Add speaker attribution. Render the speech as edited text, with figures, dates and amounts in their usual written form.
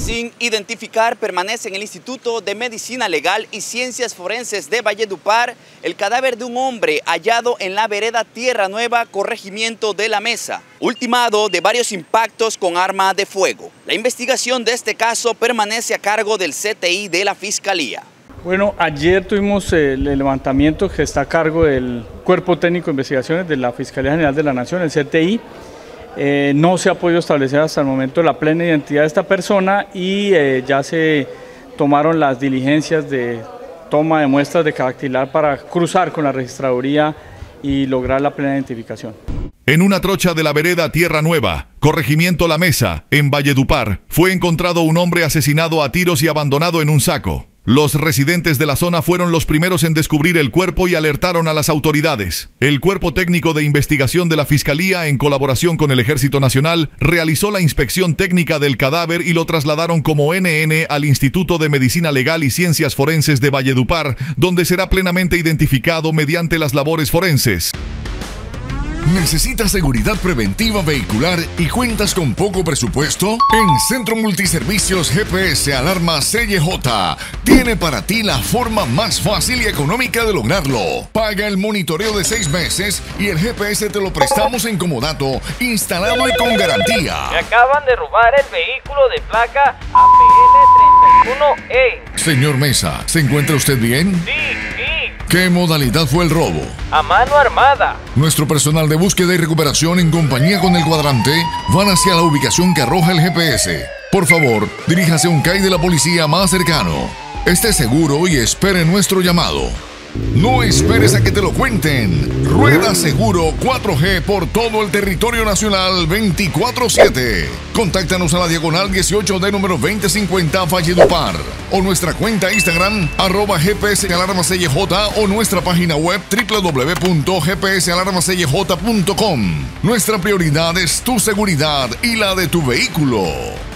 Speaker 1: Sin identificar, permanece en el Instituto de Medicina Legal y Ciencias Forenses de Valledupar el cadáver de un hombre hallado en la vereda Tierra Nueva, corregimiento de La Mesa, ultimado de varios impactos con arma de fuego. La investigación de este caso permanece a cargo del CTI de la Fiscalía.
Speaker 2: Bueno, ayer tuvimos el levantamiento que está a cargo del Cuerpo Técnico de Investigaciones de la Fiscalía General de la Nación, el CTI. No se ha podido establecer hasta el momento la plena identidad de esta persona y ya se tomaron las diligencias de toma de muestras de dactilar para cruzar con la registraduría y lograr la plena identificación.
Speaker 3: En una trocha de la vereda Tierra Nueva, corregimiento La Mesa, en Valledupar, fue encontrado un hombre asesinado a tiros y abandonado en un saco. Los residentes de la zona fueron los primeros en descubrir el cuerpo y alertaron a las autoridades. El Cuerpo Técnico de Investigación de la Fiscalía, en colaboración con el Ejército Nacional, realizó la inspección técnica del cadáver y lo trasladaron como NN al Instituto de Medicina Legal y Ciencias Forenses de Valledupar, donde será plenamente identificado mediante las labores forenses.
Speaker 4: ¿Necesitas seguridad preventiva vehicular y cuentas con poco presupuesto? En Centro Multiservicios GPS Alarma CJ tiene para ti la forma más fácil y económica de lograrlo. Paga el monitoreo de 6 meses y el GPS te lo prestamos en comodato, instalado y con garantía.
Speaker 5: Me acaban de robar el vehículo de placa APN31E.
Speaker 4: Señor Mesa, ¿se encuentra usted bien?
Speaker 5: Sí.
Speaker 4: ¿Qué modalidad fue el robo?
Speaker 5: A mano armada.
Speaker 4: Nuestro personal de búsqueda y recuperación en compañía con el cuadrante van hacia la ubicación que arroja el GPS. Por favor, diríjase a un CAI de la policía más cercano. Esté seguro y espere nuestro llamado. No esperes a que te lo cuenten. Rueda Seguro 4G por todo el territorio nacional 24/7. Contáctanos a la diagonal 18D número 2050 Valledupar o nuestra cuenta Instagram @GPS Alarma CJ o nuestra página web www.gpsalarmacj.com. Nuestra prioridad es tu seguridad y la de tu vehículo.